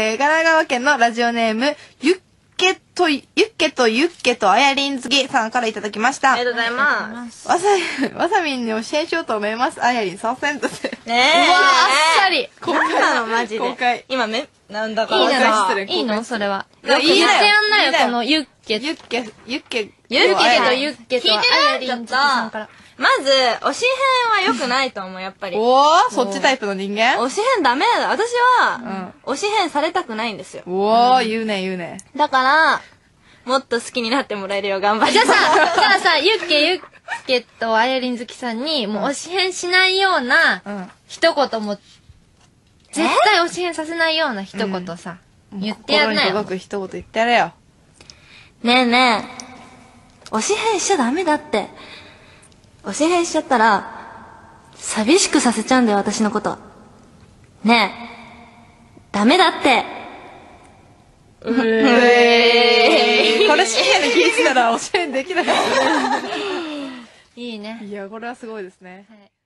神奈川県のラジオネーム、ユッケとあやりんずぎさんからいただきました。 ありがとうございます。 わさみんに教えしようと思います。あやりんさせんとで。 ねえ。 うわ、あっさり。 なんなのマジで。 公開。 今なんだかいいさ。 のいいのそれは。 いいね。 言ってやんなよ、このユッケとあやりんさんから。 まず、推し変は良くないと思う、やっぱり。 おー、そっちタイプの人間？ 推し変ダメだ。私は、推し変されたくないんですよ。 おー、言うね。 だから、もっと好きになってもらえるよう頑張ります。 じゃあさ、ユッケとあやりんずきさんに、もう推し変しないような、一言も、絶対推し変させないような一言さ、言ってやんなよ。 心に届く一言言ってやれよ。 ねえねえ、推し変しちゃダメだって。推し変しちゃったら、寂しくさせちゃうんだよ、私のこと。ねえ、ダメだって。 これ試験で聞いてたら教えできない。 いいね。 いや、これはすごいですね。 はい。